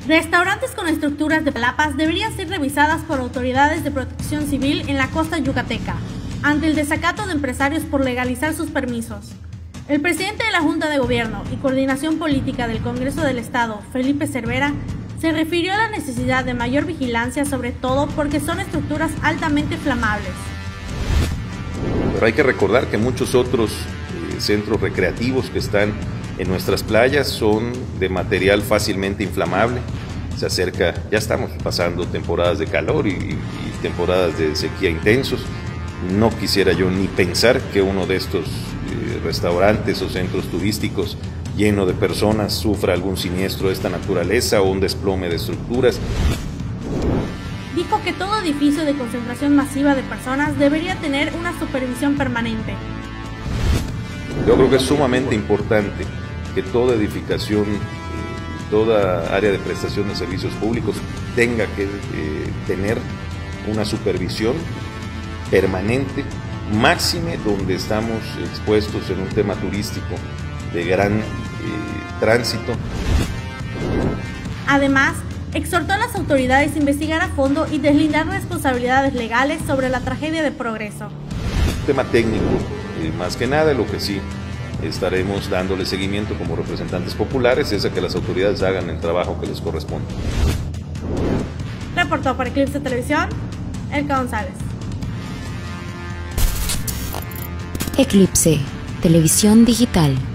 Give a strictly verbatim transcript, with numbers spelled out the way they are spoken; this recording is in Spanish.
Restaurantes con estructuras de palapas deberían ser revisadas por autoridades de protección civil en la costa yucateca, ante el desacato de empresarios por legalizar sus permisos. El presidente de la Junta de Gobierno y Coordinación Política del Congreso del Estado, Felipe Cervera, se refirió a la necesidad de mayor vigilancia, sobre todo porque son estructuras altamente inflamables. Pero hay que recordar que muchos otros eh, centros recreativos que están en nuestras playas son de material fácilmente inflamable. Se acerca, ya estamos pasando temporadas de calor y, y temporadas de sequía intensos. No quisiera yo ni pensar que uno de estos eh, restaurantes o centros turísticos lleno de personas sufra algún siniestro de esta naturaleza o un desplome de estructuras. Dijo que todo edificio de concentración masiva de personas debería tener una supervisión permanente. Yo creo que es sumamente importante que toda edificación, eh, toda área de prestación de servicios públicos tenga que eh, tener una supervisión permanente, máxime donde estamos expuestos en un tema turístico de gran eh, tránsito. Además, exhortó a las autoridades a investigar a fondo y deslindar responsabilidades legales sobre la tragedia de Progreso. Tema técnico, eh, más que nada, lo que sí estaremos dándole seguimiento como representantes populares es a que las autoridades hagan el trabajo que les corresponde. Reportó para Eclipse Televisión, Elka González. Eclipse Televisión Digital.